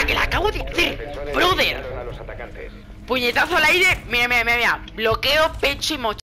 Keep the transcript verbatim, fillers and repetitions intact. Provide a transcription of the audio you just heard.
¡Mira que la acabo de hacer! ¡Brother! Puñetazo al aire. Mira, mira, mira, mira. Bloqueo, pecho y mochila.